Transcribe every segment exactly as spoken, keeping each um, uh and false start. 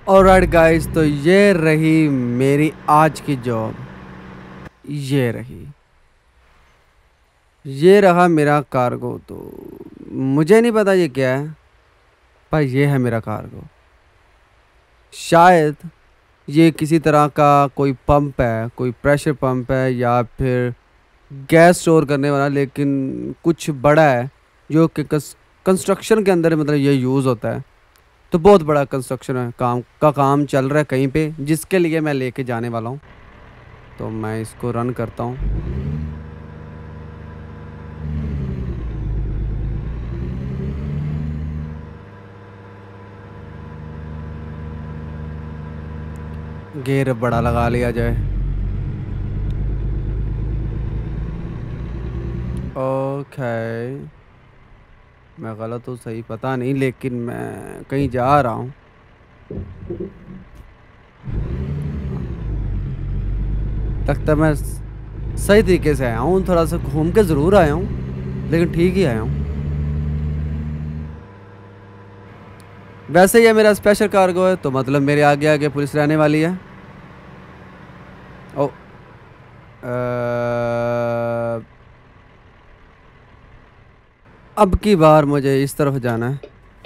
Alright guys, तो ये रही मेरी आज की जॉब। ये रही, ये रहा मेरा कार्गो। तो मुझे नहीं पता ये क्या है, पर ये है मेरा कार्गो। शायद ये किसी तरह का कोई पंप है, कोई प्रेशर पंप है या फिर गैस स्टोर करने वाला, लेकिन कुछ बड़ा है जो कि कंस्ट्रक्शन के अंदर मतलब ये यूज़ होता है। तो बहुत बड़ा कंस्ट्रक्शन है, काम का काम चल रहा है कहीं पे, जिसके लिए मैं लेके जाने वाला हूँ। तो मैं इसको रन करता हूँ। गेयर बड़ा लगा लिया जाए। ओके, मैं गलत हूँ सही पता नहीं, लेकिन मैं कहीं जा रहा हूँ। लगता है मैं सही तरीके से आया हूँ, थोड़ा सा घूम के ज़रूर आया हूँ, लेकिन ठीक ही आया हूँ। वैसे ये मेरा स्पेशल कार्गो है, तो मतलब मेरे आगे आगे पुलिस रहने वाली है। ओ अ, अब की बार मुझे इस तरफ जाना है।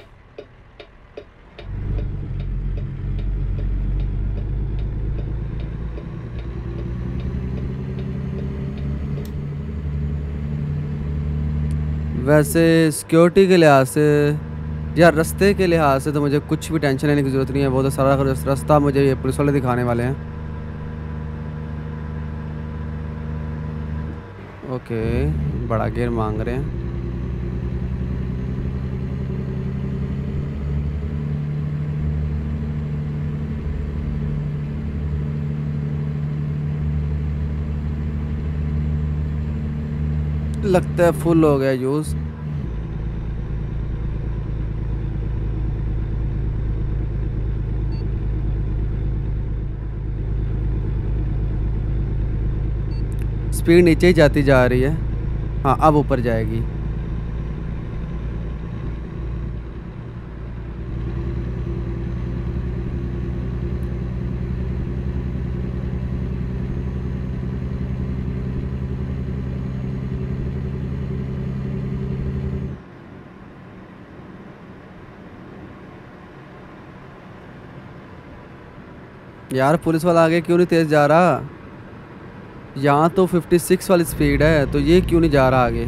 वैसे सिक्योरिटी के लिहाज से या रास्ते के लिहाज से तो मुझे कुछ भी टेंशन लेने की ज़रूरत नहीं है। वो तो सारा रास्ता मुझे ये पुलिस वाले दिखाने वाले हैं। ओके, बड़ा गेयर मांग रहे हैं। लगता है फुल हो गया यूज़। स्पीड नीचे ही जाती जा रही है। हाँ, अब ऊपर जाएगी। यार पुलिस वाला आगे क्यों नहीं तेज जा रहा? यहाँ तो फिफ्टी सिक्स वाली स्पीड है, तो ये क्यों नहीं जा रहा आगे?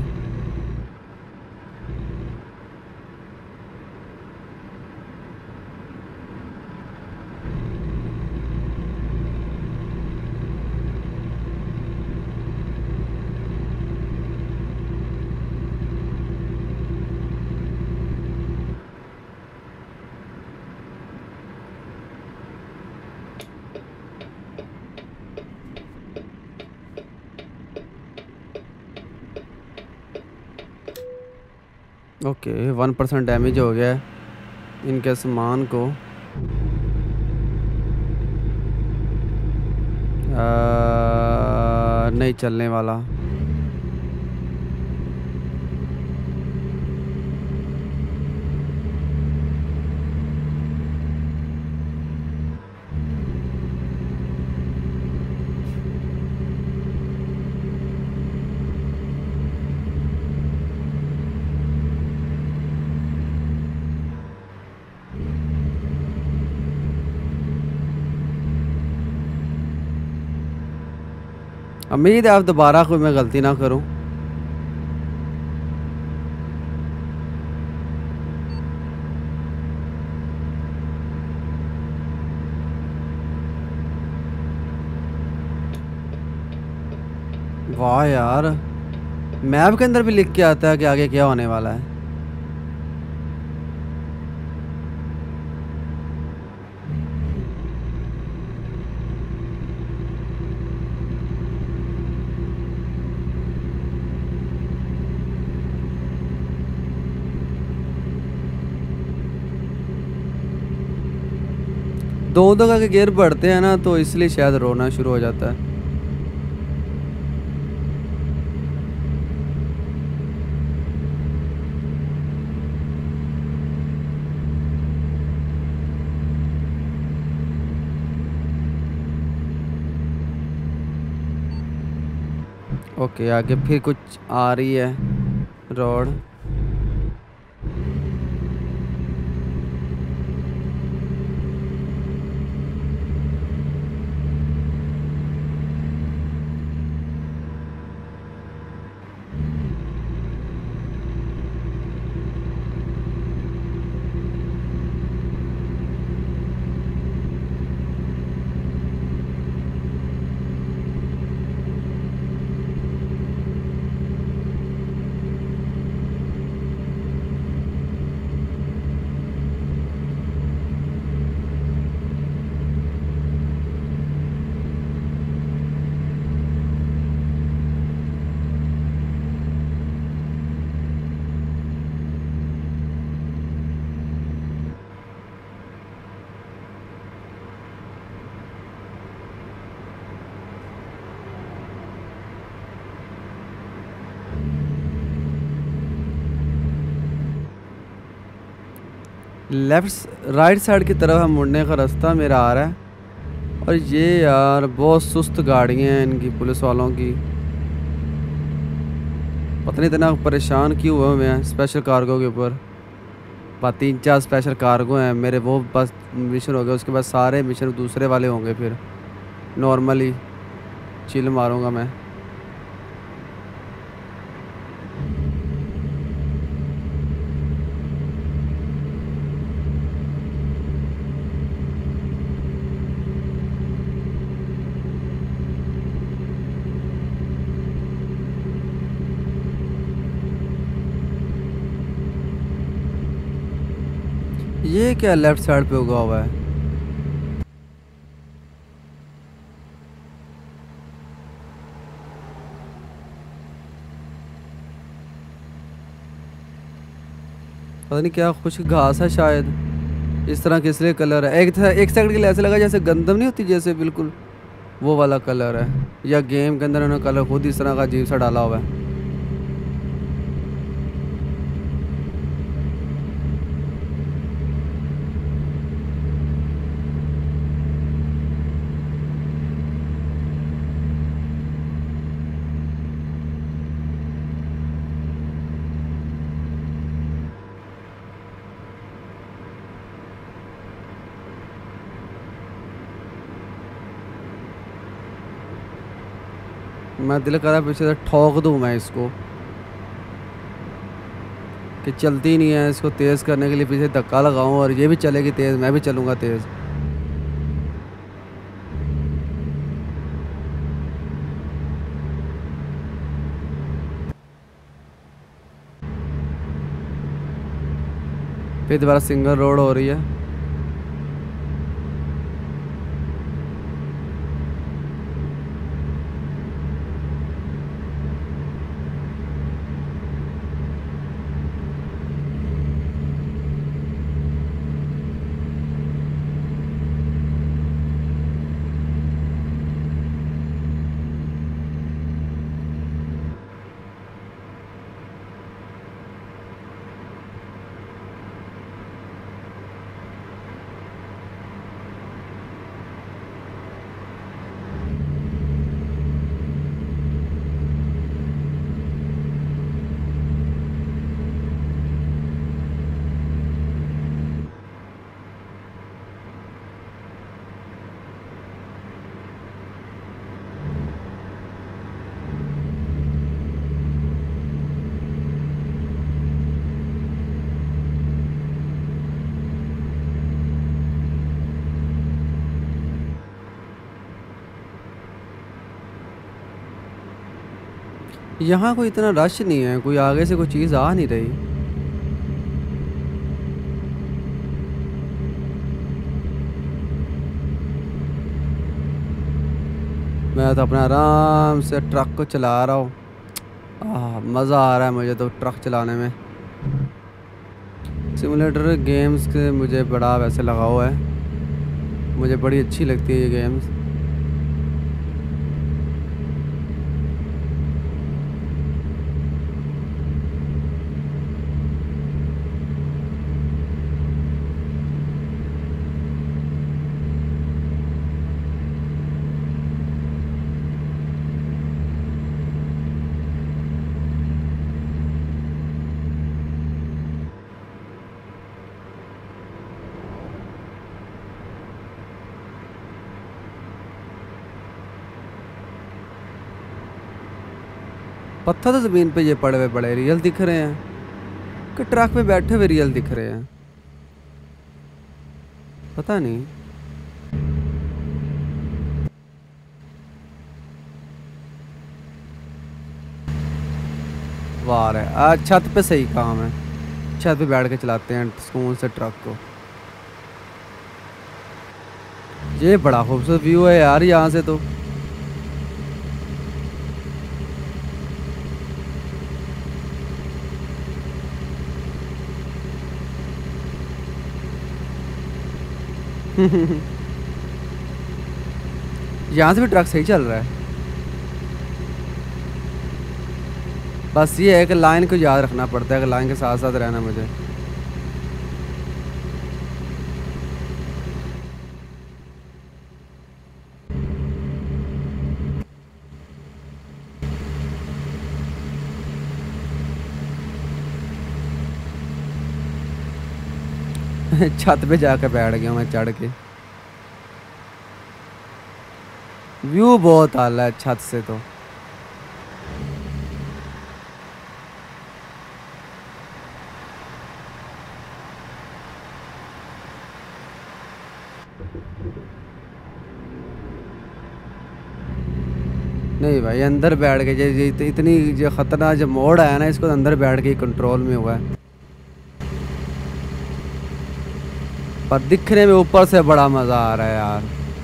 ओके, वन परसेंट डैमेज हो गया है इनके सामान को। आ, नहीं चलने वाला। उम्मीद है अब दोबारा कोई मैं गलती ना करूं। वाह यार, मैप के अंदर भी लिख के आता है कि आगे क्या होने वाला है। दो दो का गियर बढ़ते हैं ना, तो इसलिए शायद रोना शुरू हो जाता है। ओके, आगे फिर कुछ आ रही है रोड। लेफ्ट राइट साइड की तरफ हम मुड़ने का रास्ता मेरा आ रहा है। और ये यार बहुत सुस्त गाड़ियाँ हैं इनकी, पुलिस वालों की। पता नहीं इतना परेशान क्यों हुआ मैं स्पेशल कार्गो के ऊपर। बस तीन चार स्पेशल कार्गो हैं मेरे, वो बस मिशन हो गया। उसके बाद सारे मिशन दूसरे वाले होंगे, फिर नॉर्मली चिल मारूंगा मैं। ये क्या लेफ्ट साइड पे उगा हुआ है? पता नहीं क्या, कुछ घास है शायद। इस तरह किस लिए कलर है? एक था, एक सेकंड के लिए ऐसे लगा जैसे गंदम नहीं होती, जैसे बिल्कुल वो वाला कलर है। या गेम के अंदर उन्होंने कलर खुद इस तरह का अजीब सा डाला हुआ है। मैं दिल कर रहा है पीछे से ठोक दूँ मैं इसको, कि चलती नहीं है। इसको तेज़ करने के लिए पीछे धक्का लगाऊं और ये भी चलेगी तेज़, मैं भी चलूँगा तेज़। फिर दोबारा सिंगल रोड हो रही है। यहाँ कोई इतना रश नहीं है, कोई आगे से कोई चीज़ आ नहीं रही। मैं तो अपना आराम से ट्रक को चला रहा हूँ। आह, मज़ा आ रहा है मुझे तो ट्रक चलाने में। सिमुलेटर गेम्स के मुझे बड़ा वैसे लगा हुआ है, मुझे बड़ी अच्छी लगती है ये गेम्स। पत्थर तो ज़मीन पे ये पड़े हुए बड़े रियल दिख रहे हैं कि ट्रक पे बैठे हुए रियल दिख रहे हैं, पता नहीं। वाह है, आज छत पे सही काम है, छत पे बैठ के चलाते हैं सुकून से ट्रक को। ये बड़ा खूबसूरत व्यू है यार यहाँ से तो। यहाँ से भी ट्रक सही चल रहा है, बस ये है कि लाइन को याद रखना पड़ता है कि लाइन के साथ साथ रहना मुझे। छत पे जाकर बैठ गया मैं चढ़ के। व्यू बहुत आला है छत से तो। नहीं भाई अंदर बैठ के ये ये इतनी जो खतरनाक जो मोड़ आया ना, इसको अंदर बैठ के कंट्रोल में हुआ है, पर दिखने में ऊपर से बड़ा मज़ा आ रहा है यार।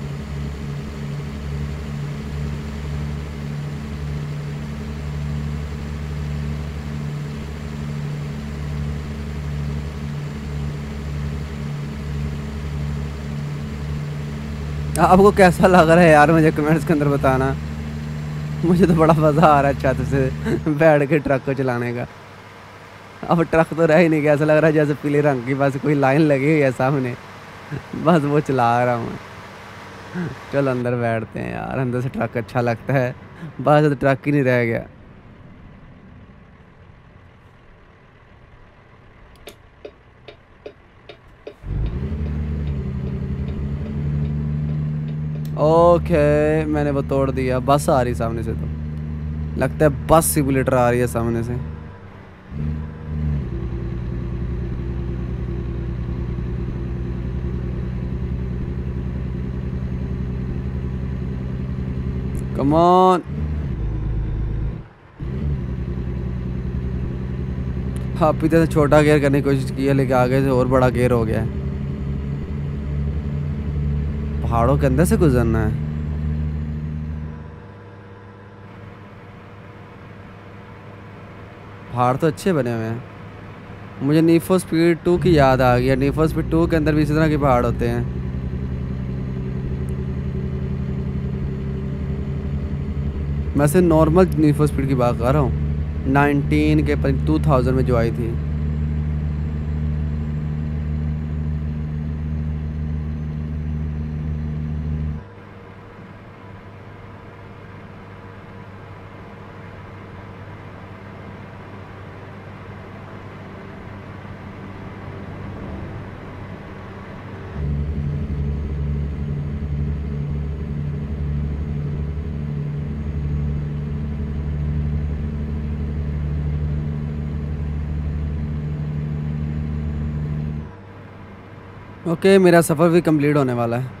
आपको कैसा लग रहा है यार, मुझे कमेंट्स के अंदर बताना। मुझे तो बड़ा मज़ा आ रहा है छत से बैठ के ट्रक को चलाने का। अब ट्रक तो रह ही नहीं गया, ऐसा लग रहा है जैसे पीले रंग की बस कोई लाइन लगी हुई है सामने, बस वो चला रहा हूँ। चलो अंदर बैठते हैं यार, अंदर से ट्रक अच्छा लगता है, बस तो ट्रक ही नहीं रह गया। ओके मैंने वो तोड़ दिया, बस आ रही सामने से, तो लगता है बस सिमुलेटर आ रही है सामने से। कम ऑन, हाँ पीछे से छोटा गेयर करने की कोशिश की है लेकिन आगे से और बड़ा गेयर हो गया है। पहाड़ों के अंदर से गुजरना है। पहाड़ तो अच्छे बने हुए हैं। मुझे नीड फॉर स्पीड टू की याद आ गई है, नीड फॉर स्पीड टू के अंदर भी इसी तरह के पहाड़ होते हैं। मैं सिर्फ नॉर्मल नीड फॉर स्पीड की बात कर रहा हूँ, नाइनटीन के टू थाउजेंड में जो आई थी। ओके मेरा सफ़र भी कंप्लीट होने वाला है।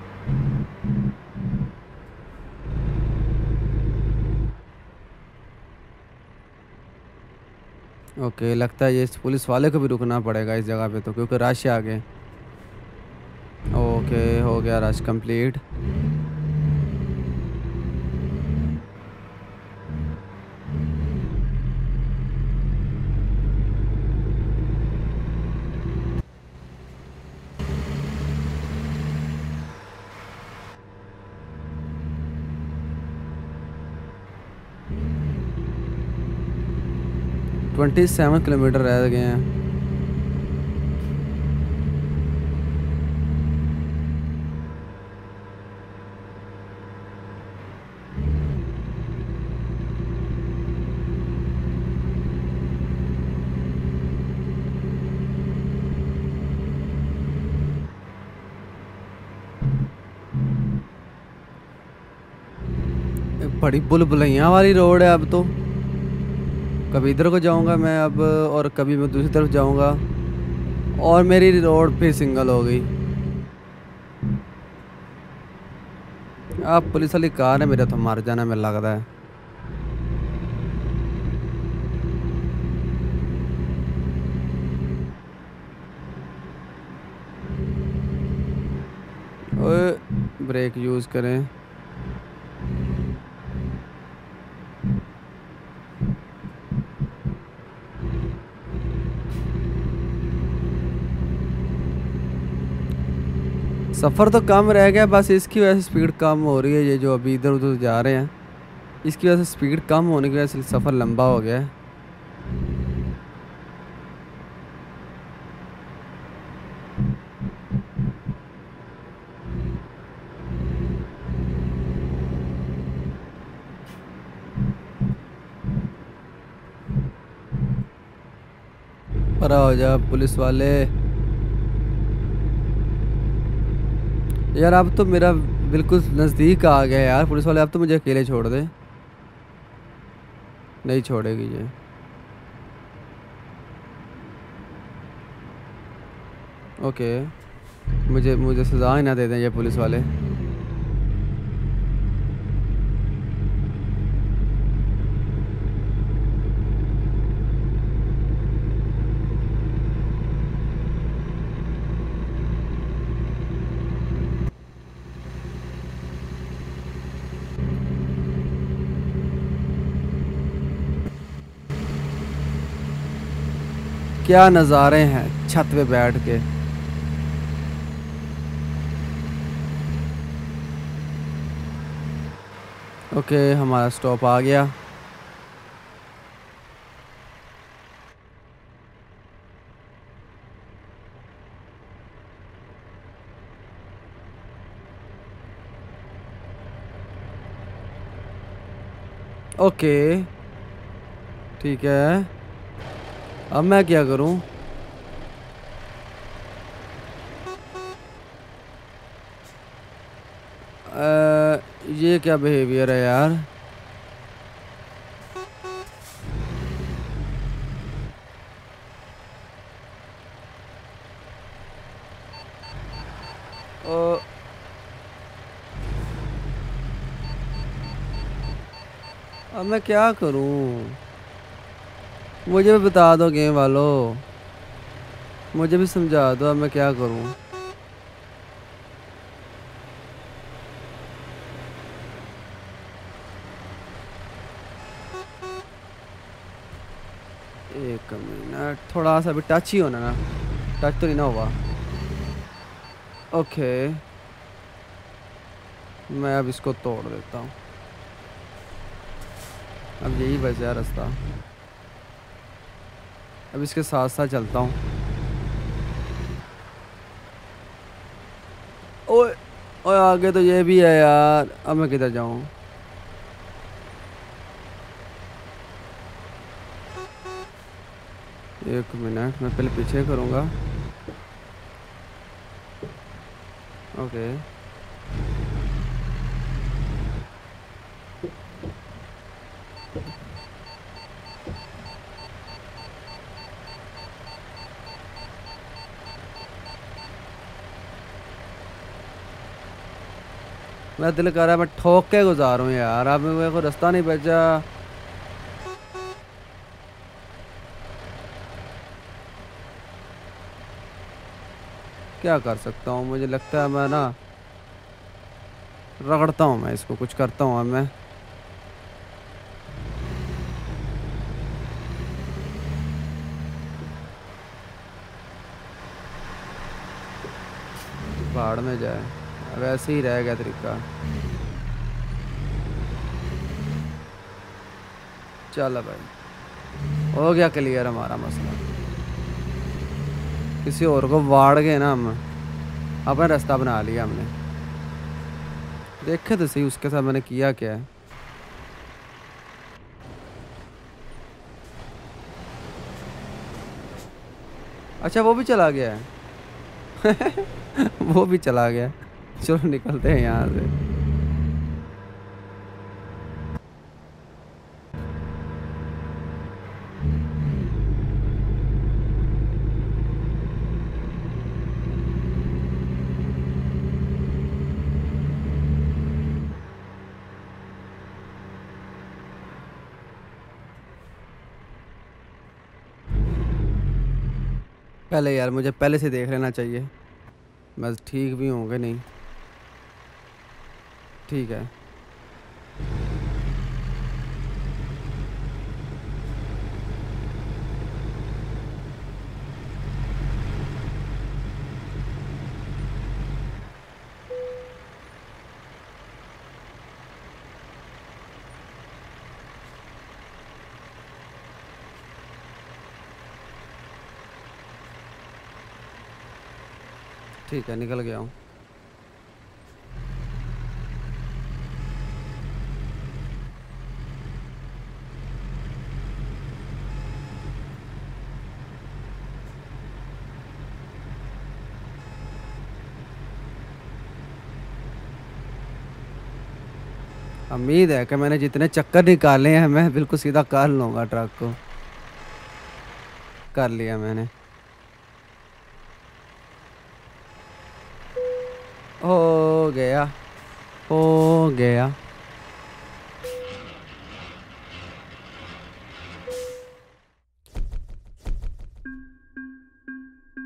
ओके लगता है ये इस पुलिस वाले को भी रुकना पड़ेगा इस जगह पे तो, क्योंकि रश आ गए। ओके हो गया rush complete. Twenty seven kilometre रह गए हैं। बड़ी बुलबुलैया वाली रोड है अब तो। कभी इधर को जाऊंगा मैं अब, और कभी मैं दूसरी तरफ जाऊंगा, और मेरी रोड फिर सिंगल हो गई। अब पुलिस वाली कार है, मेरा तो मर जाना मैं लग रहा है। ओए, ब्रेक यूज़ करें। सफ़र तो कम रह गया, बस इसकी वजह से स्पीड कम हो रही है। ये जो अभी इधर उधर जा रहे हैं, इसकी वजह से स्पीड कम होने की वजह से सफ़र लंबा हो गया है। परा हो जा पुलिस वाले। यार अब तो मेरा बिल्कुल नज़दीक आ गया यार पुलिस वाले, अब तो मुझे अकेले छोड़ दे। नहीं छोड़ेगी ये। ओके, मुझे मुझे सज़ा ही ना दे दें ये पुलिस वाले। क्या नज़ारे हैं छत पे बैठ के। ओके, हमारा स्टॉप आ गया। ओके ठीक है, अब मैं क्या करूं? अ, ये क्या बिहेवियर है यार? ओ, अब मैं क्या करूं? मुझे भी बता दो गेम वालों, मुझे भी समझा दो अब मैं क्या करूं। एक मिनट, थोड़ा सा भी टच ही होना ना, टच तो नहीं ना हुआ। ओके, मैं अब इसको तोड़ देता हूँ। अब यही बचा रास्ता, अब इसके साथ साथ चलता हूँ। ओए ओए, आगे तो ये भी है यार, अब मैं किधर जाऊँ? एक मिनट, मैं पहले पीछे करूँगा। ओके, मैं दिल कर रहा है मैं ठोक के गुजारूँ यार, अब मेरे को रास्ता नहीं बचा। क्या कर सकता हूँ, मुझे लगता है मैं ना रगड़ता हूँ, मैं इसको कुछ करता हूँ अब मैं। पहाड़ में जाए, अब ऐसे ही रह गया तरीका। चलो भाई, हो गया क्लियर हमारा मसला। किसी और को वाड़ गए ना हम, अपना रास्ता बना लिया हमने। देखे तो सही उसके साथ मैंने किया क्या है। अच्छा, वो भी चला गया है। वो भी चला गया। चलो निकलते हैं यहाँ से। पहले यार मुझे पहले से देख लेना चाहिए, बस ठीक भी होंगे नहीं। ठीक है। ठीक है, निकल गया हूँ। उम्मीद है कि मैंने जितने चक्कर निकाले हैं मैं बिल्कुल सीधा कर लूँगा ट्रक को। कर लिया मैंने। हो गया, हो गया।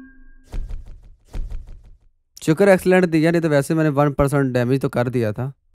शुक्र एक्सीलेंट दिया, नहीं तो वैसे मैंने वन परसेंट डैमेज तो कर दिया था।